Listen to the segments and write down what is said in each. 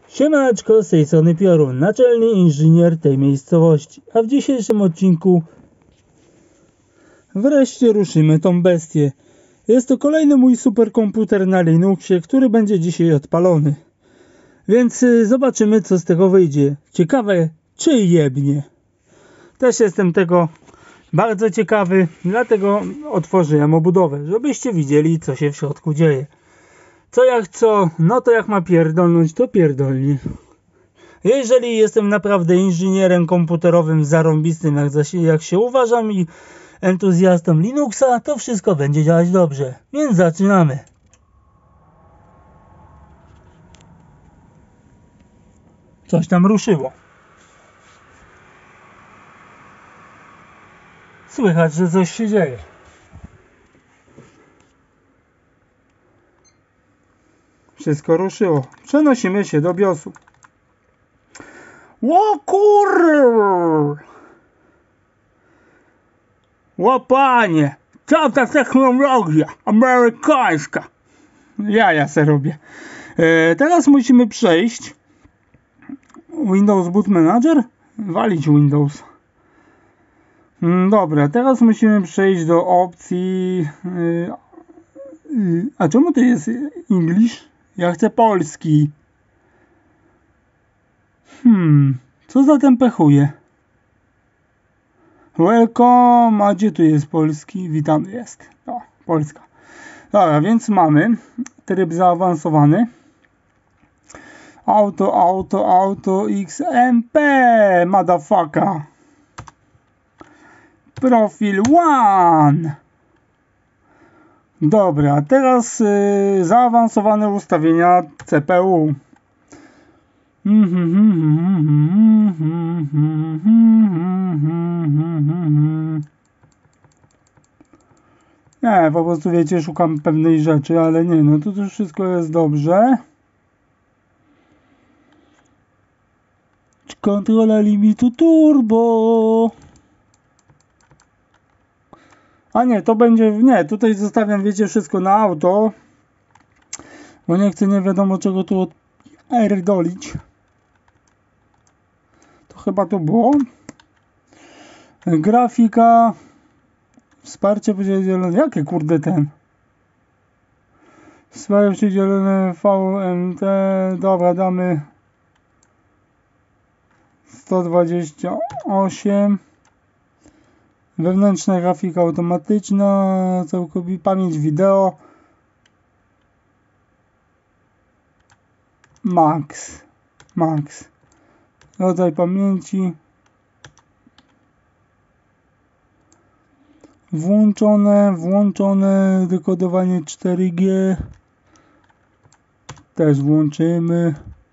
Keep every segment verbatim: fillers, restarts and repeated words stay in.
Siemaneczko, z tej strony Piorun, naczelny inżynier tej miejscowości, a w dzisiejszym odcinku wreszcie ruszymy tą bestię. Jest to kolejny mój superkomputer na Linuxie, który będzie dzisiaj odpalony. Więc zobaczymy, co z tego wyjdzie. Ciekawe, czy jebnie. Też jestem tego bardzo ciekawy, dlatego otworzyłem obudowę, żebyście widzieli, co się w środku dzieje. Co jak co, no to jak ma pierdolnąć, to pierdolnie. Jeżeli jestem naprawdę inżynierem komputerowym zarąbistym, jak, jak się uważam, i entuzjastą Linuxa, to wszystko będzie działać dobrze. Więc zaczynamy. Coś tam ruszyło. Słychać, że coś się dzieje. Wszystko ruszyło. Przenosimy się do biosu. O kurwa! O panie! Co ta technologia amerykańska? Ja, ja se robię. E, teraz musimy przejść Windows Boot Manager? Walić Windows. Dobra, teraz musimy przejść do opcji... E, a czemu to jest English? Ja chcę polski. Hmm, co za ten pechuje? Welcome, a gdzie tu jest polski? Witamy, jest. No, Polska. Dobra, więc mamy tryb zaawansowany. Auto, auto, auto, X M P, motherfucker. Profil one. Dobra, teraz yy, zaawansowane ustawienia C P U. Nie, po prostu wiecie, szukam pewnej rzeczy, ale nie, no to już wszystko jest dobrze. Kontrola limitu turbo. A nie, to będzie, nie, tutaj zostawiam, wiecie, wszystko na auto, bo nie chcę nie wiadomo czego tu odpierdolić. To chyba to było. Grafika, wsparcie przydzielone, jakie kurde ten? Wsparcie przydzielone V M T, dobra, damy sto dwadzieścia osiem. Wewnętrzna grafika automatyczna, całkowita pamięć wideo max, max, rodzaj pamięci włączone, włączone, dekodowanie cztery G też włączymy.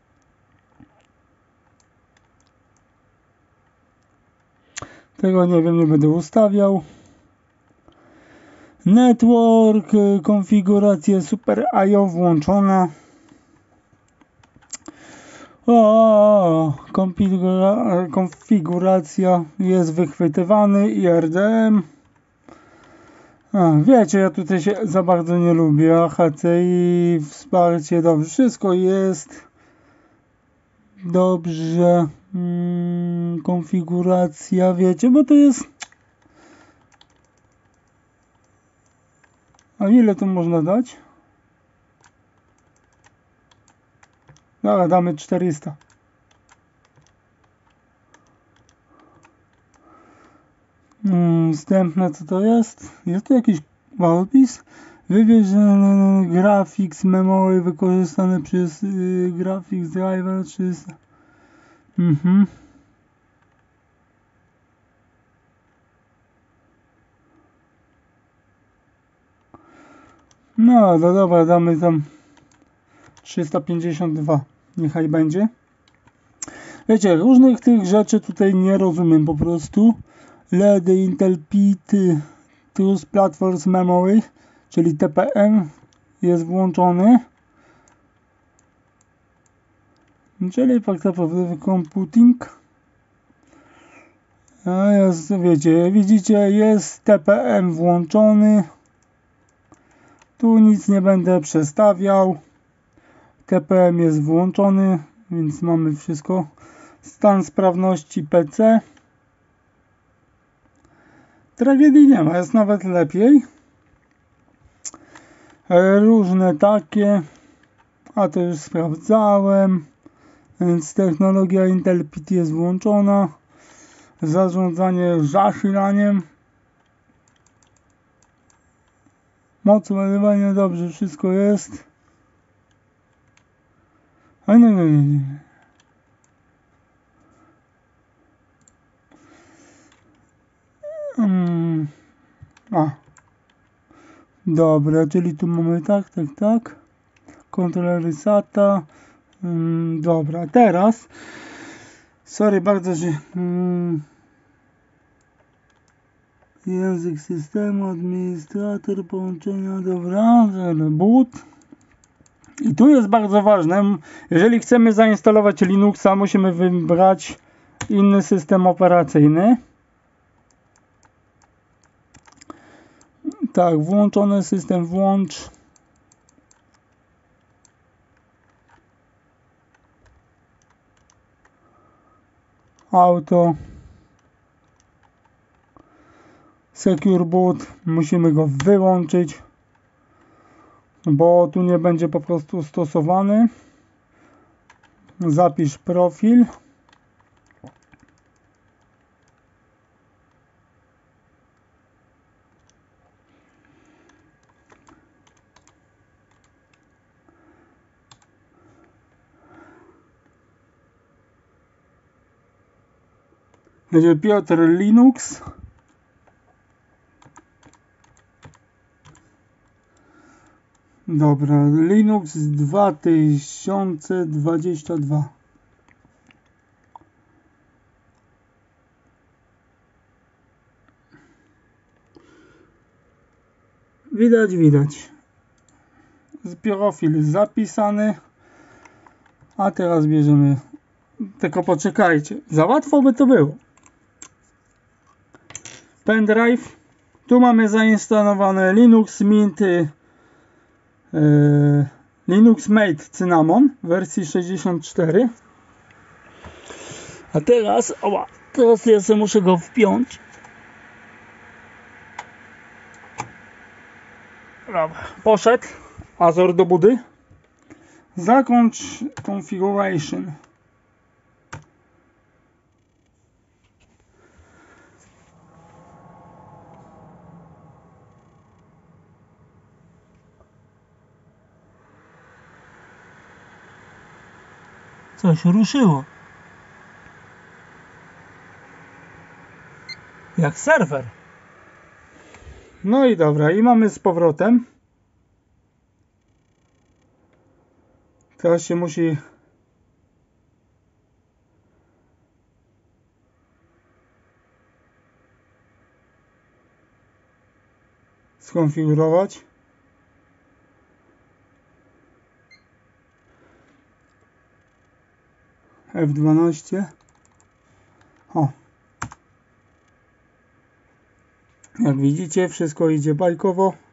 Tego nie wiem, nie będę ustawiał. Network, konfiguracja Super I O włączona. O, konfigura, konfiguracja jest wychwytywany I R D M. A, wiecie, ja tutaj się za bardzo nie lubię. A H C I, wsparcie, dobrze, wszystko jest dobrze. Hmm, konfiguracja, wiecie, bo to jest... A ile tu można dać? Dobra, damy czterysta. Hmm, wstępne, co to jest? Jest tu jakiś opis? Wybierz yy, graphics memory wykorzystane przez yy, graphics driver trzysta. Mhm. No, no dobra, damy tam trzysta pięćdziesiąt dwa. Niechaj będzie. Wiecie, różnych tych rzeczy tutaj nie rozumiem po prostu. L E D, Intel P T, Trust Platform Memory, czyli T P M jest włączony. Czyli tak naprawdę computing. A jest, wiecie, widzicie, jest T P M włączony. Tu nic nie będę przestawiał. T P M jest włączony. więc mamy wszystko. Stan sprawności P C. Tragedii nie ma, jest nawet lepiej. Różne takie, a to już sprawdzałem, więc technologia Intel P T jest włączona. Zarządzanie zasilaniem. Moc ładowania, dobrze, wszystko jest. A nie, nie, nie, nie. Hmm. A. Dobra, czyli tu mamy tak, tak, tak. Kontrolery SATA. Hmm, dobra, teraz. Sorry bardzo, że... Hmm. Język systemu, administrator, połączenia, dobra, boot. I tu jest bardzo ważne, jeżeli chcemy zainstalować Linuxa, musimy wybrać inny system operacyjny. Tak, włączony system włącz. Auto. Secure boot, musimy go wyłączyć, bo tu nie będzie po prostu stosowany. Zapisz profil. Będzie Piotr Linux. Dobra, Linux dwa tysiące dwadzieścia dwa. Widać, widać. Profil zapisany. A teraz bierzemy. Tylko poczekajcie. Za łatwo by to było. Pendrive. Tu mamy zainstalowane Linux Mint. Yy, Linux Mate Cinnamon w wersji sześćdziesiąt cztery. A teraz, oła, teraz ja sobie muszę go wpiąć. Dobra, poszedł. Azor do budy. Zakończ configuration. Coś ruszyło. Jak serwer. No i dobra, i mamy z powrotem. Teraz się musi skonfigurować. F dwanaście. O. Jak widzicie, wszystko idzie bajkowo.